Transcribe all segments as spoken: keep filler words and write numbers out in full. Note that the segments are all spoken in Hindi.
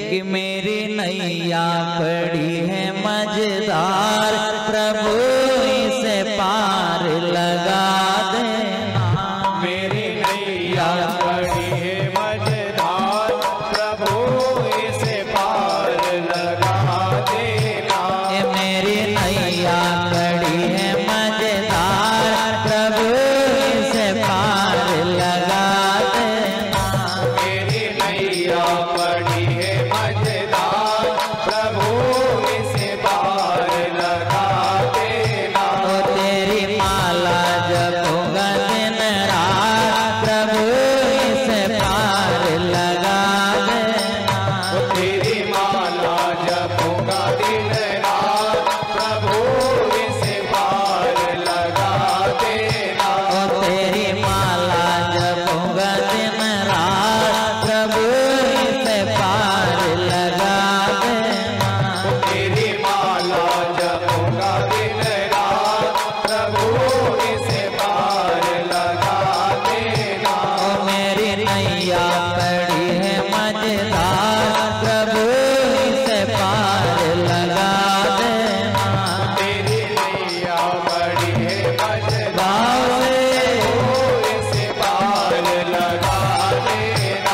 कि मेरी नैया पड़ी है मजेदार, प्रभु इसे पार लगा देना। मेरी नैया पड़ी है मजेदार, प्रभु इसे पार लगा देना। ये मेरी नैया पड़ी है मजेदार, प्रभु इसे पार लगा देना। मेरी नैया पड़ी है मजेदार, प्रभु इसे पार लगा देना। ओ तेरी माला जपूंगा दिन रात, प्रभु इसे पार लगा देना। ओ तेरी माला जपूंगा दिन रात, प्रभु इसे पार लगा देना। ओ तेरी माला जपूंगा दिन रात, प्रभु इसे पार लगा देना। तेरी माला जपूंगा दिन रात, प्रभु इसे पार लगा देना। ओ मेरी नैया पड़ी है मजेदार, प्रभु इसे पार लगा देना। तेरी नैया बड़ी है मजेदार, गाँव से इसे पार लगा देना।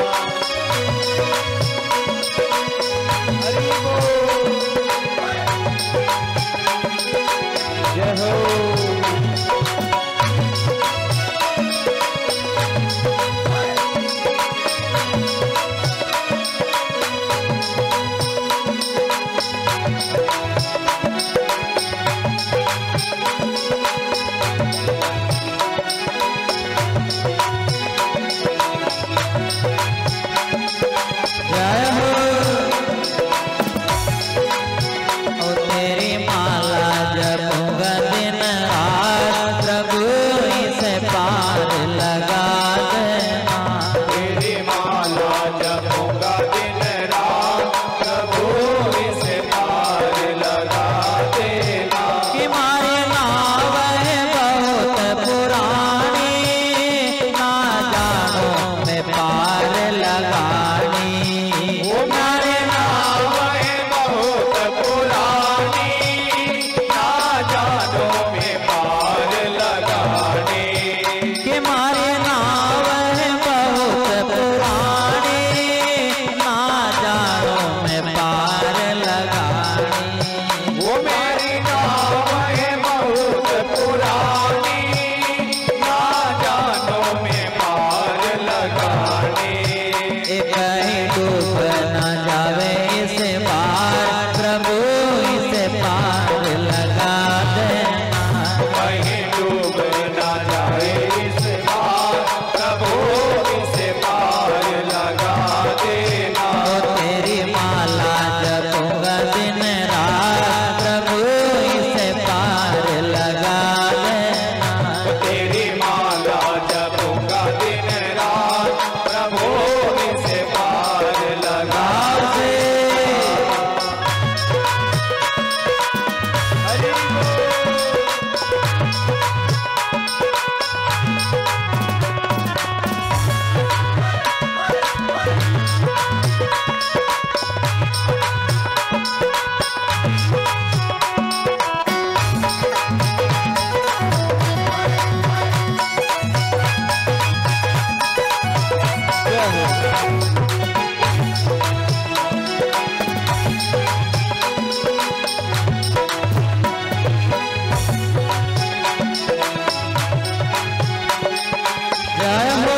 हरि बोल, जय हो। जय हो। ओ तेरी माला जपूंगा दिन रात, प्रभु इसे पार लगा देना। तेरी माला जपूंगा दिन रात, प्रभु इसे पार लगा देना। कि मारे नाव है बहुत पुरानी, ना जानो मैं पार लगानी। वो मारे नाव है बहुत पुरानी, ना जानो में पार लगाने। कि मारे नाव है बहुत पुरानी, ना जानो मैं पार लगानी। वो मेरी नाव है बहुत पुरानी, ना जानो में पार लगाने। ए कहीं डूब न जावे इसे पार, प्रभु इसे पार लगा देना। कहीं डूब ना जाए इस पार, प्रभु इसे पार लगा देना। ओ तेरी माला जपूंगा दिन रात, प्रभु इसे पार लगा देना। तेरी माला जपूंगा दिन रात, प्रभु इसे पार लगा गाँव से हरि बोल। जय हो।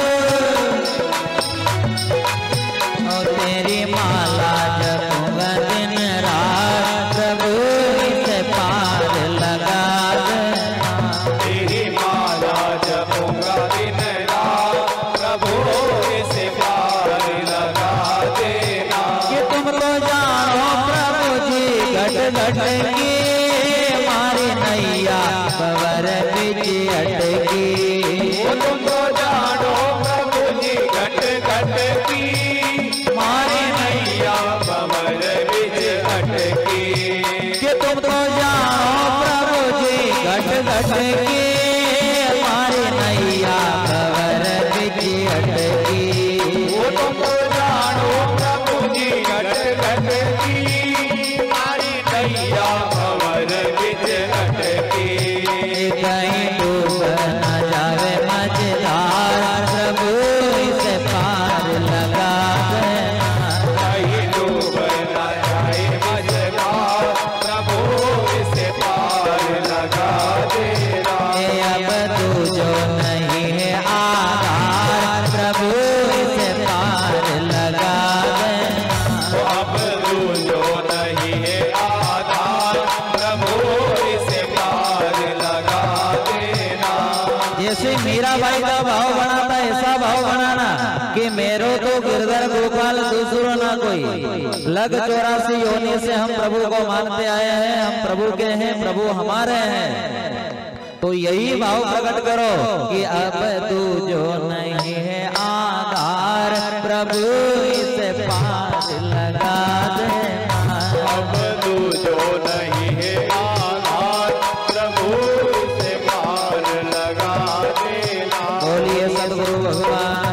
ओ तेरी माला जपूंगा दिन रात, प्रभु इसे पार लगा देना। तेरी माला जपूंगा दिन रात, प्रभु इसे पार लगा देना। कि तुम तो जानो प्रभु जी घट घट की, मारी नैया पवर बिच अटकी। वो तुम तो जानो प्रभु जी घट घट की, मारी नैया भंवर बिच अटकी। कि तुम तो जानो प्रभु जी घट घट की, मारी नैया पवर बिच अटकी। वो तुम तो जानो प्रभु जी घट घट की मारी नैया भंवर बिच अटकी। कहीं डूब न जावे मझधार प्रभु इसे पार लगा देना। कहीं डूब न जाए मझधार प्रभु इसे पार लगा देना। अब तू जो नहीं है आधार प्रभु इसे पार लगा देना। अब तू जो नहीं है आधार प्रभु इसे पार लगा देना। जैसे मीरा भाई का भाव बनाता ऐसा भाव बनाना कि मेरो तो गिरधर गोपाल दूसरो ना कोई। लग चौरासी योनि से हम प्रभु को मानते आए हैं, हम प्रभु के हैं, प्रभु हमारे हैं। तो यही भाव प्रकट करो कि अब तू जो नहीं है आधार प्रभु इसे पार लगा देना। अब तू जो नहीं है आधार प्रभु इसे पार लगा देना। बोलिए सद्गुरु भगवान